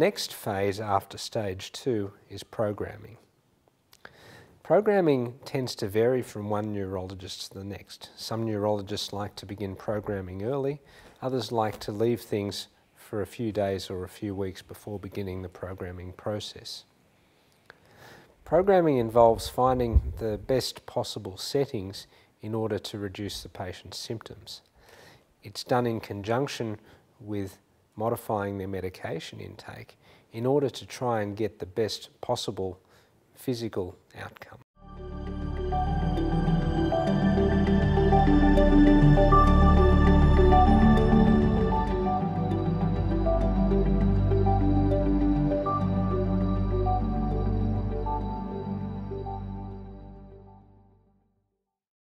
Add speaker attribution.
Speaker 1: next phase after stage 2 is programming. Programming tends to vary from one neurologist to the next. Some neurologists like to begin programming early, others like to leave things for a few days or a few weeks before beginning the programming process. Programming involves finding the best possible settings in order to reduce the patient's symptoms. It's done in conjunction with modifying their medication intake in order to try and get the best possible physical outcome.